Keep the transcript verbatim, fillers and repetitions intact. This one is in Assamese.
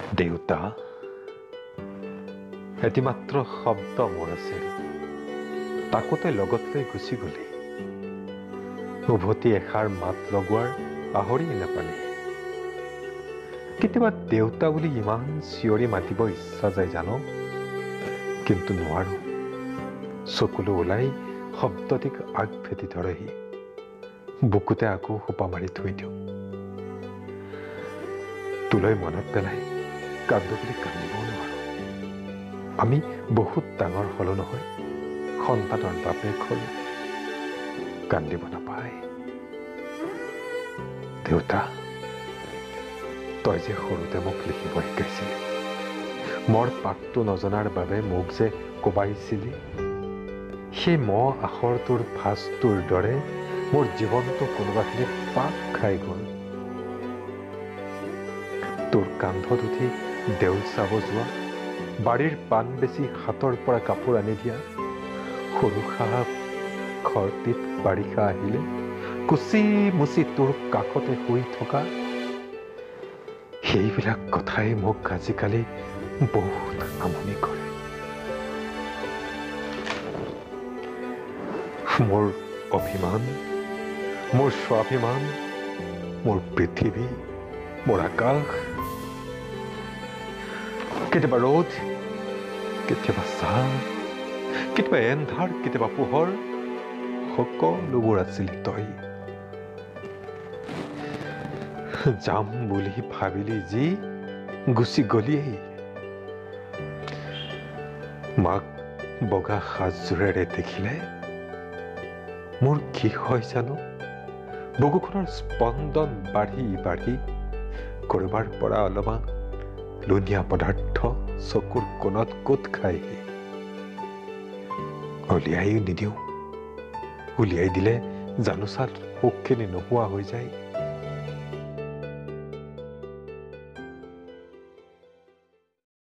দেউতা, এটি মাত্ৰ শব্দ মোৰ আছিল, তাকো তই লগত লৈ গুচি গলি। উভতি এষাৰ মাত লগোৱাৰ আহৰি নাপালি। কেতিয়াবা দেউতা বুলি ইমান চিঞৰি মাতিব ইচ্ছা যায় জানো, কিন্তু নোৱাৰো। চকুলো ওলাই শব্দটিক আগভেটি ধৰেহি, বুকুতে আকৌ সোপা মাৰি থৈ দিওঁ। তোলৈ মনত পেলাই কান্দো বুলি কান্দিবও নোৱাৰো। আমি বহুত ডাঙৰ হলো নহয়, সন্তানৰ বাপেক হলো, কান্দিব নাপায়। দেউতা, তই যে সৰুতে মোক লিখিব শিকাইছিলি, মোৰ পাকটো নজনাৰ বাবে মোক যে কোবাইছিলি, সেই ম আখৰটোৰ ভাঁজটোৰ দৰে মোৰ জীৱনটো কোনোবাখিনিত পাক খাই গ'ল। তোৰ কান্ধত উঠি দেউল চাব যোৱা, বাৰীৰ পাণ বেচি হাতৰ পৰা কাপোৰ আনি দিয়া, সৰু সাপ ঘৰটিত বাৰিষা আহিলে কুচি মুচি তোৰ কাষতে শুই থকা, সেইবিলাক কথাই মোক আজিকালি বহুত আমনি কৰে। মোৰ অভিমান, মোৰ স্বাভিমান, মোৰ পৃথিৱী, মোৰ আকাশ, কেতিয়াবা ৰ'দ, কেতিয়াবা ছাঁ, কেতিয়াবা এন্ধাৰ, কেতিয়াবা পোহৰ, সকলোবোৰ আছিলি তই। যাম বুলি ভাবিলি যি গুচি গলিয়েই। মাক বগা সাজযোৰেৰে দেখিলে মোৰ কি হয় জানো, বুকুখনৰ স্পন্দন বাঢ়ি বাঢ়ি কৰবাৰ পৰা অলপমান লুণীয়া পদাৰ্থ চকুৰ কোণত গোট খায়হি। উলিয়াইও নিদিওঁ, উলিয়াই দিলে জানোচাত সুখখিনি নোহোৱা হৈ যায়।